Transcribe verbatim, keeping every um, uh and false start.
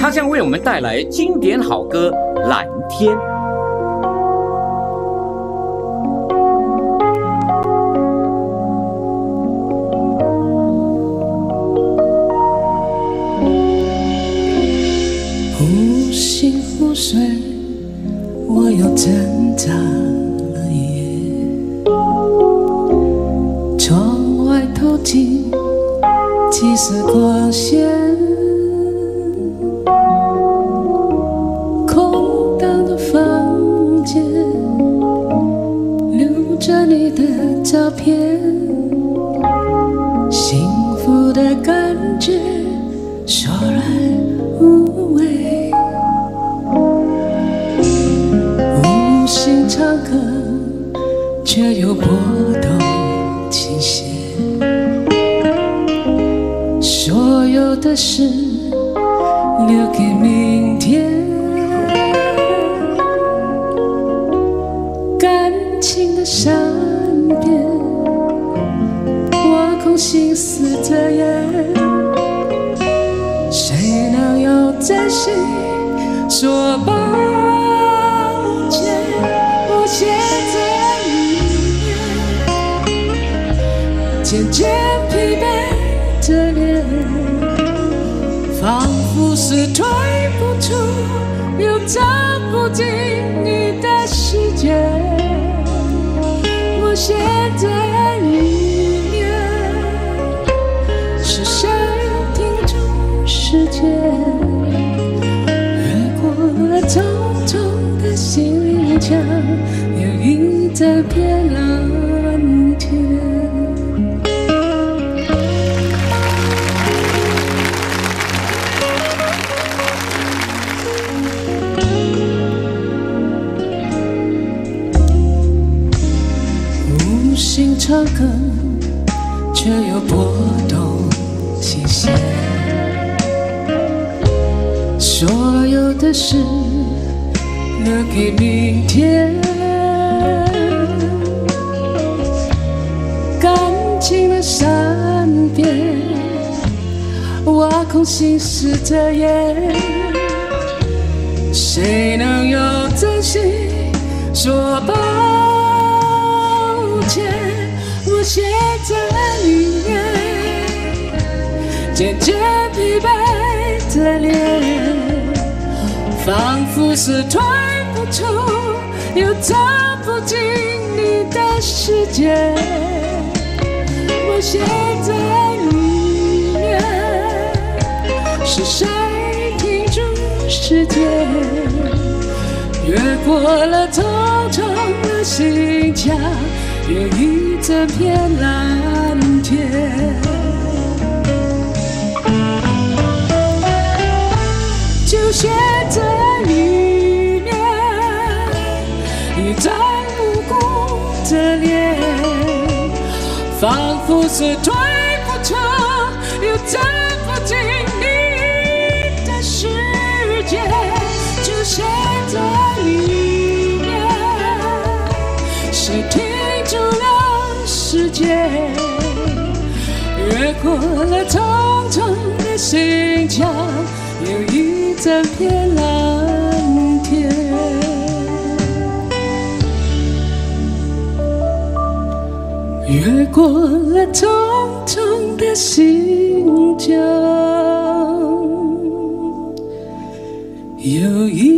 他将为我们带来经典好歌《蓝天》。 忽醒忽睡，我又挣扎了一夜。窗外透进几丝光线，空荡的房间留着你的照片，幸福的感觉说来无味，无心唱歌却又波动倾斜，所有的事留给明天，感情的善变，挖空心思的眼，谁能有真心说抱歉？我现在里面渐渐疲惫的脸，仿佛是退不出又走不进你的世界。我现在里面是谁停住时间，越过了重重的心灵墙，有一整片蓝天。无心唱歌，却又波动倾斜，所有的事留给明天，感情的善变，挖空心思的眼，谁能有真心说抱歉？我现在里面渐渐疲惫的脸，仿佛是退不出又走不进你的世界。我现在里面是谁停住时间，越过了重重的心墙，有一整片蓝天。就现在里面一张无辜的脸，仿佛是退不出又走不进你的世界。就现在里面谁停住了时间，越过了重重的心墙，有一整片蓝天。越过了重重的心墙，有一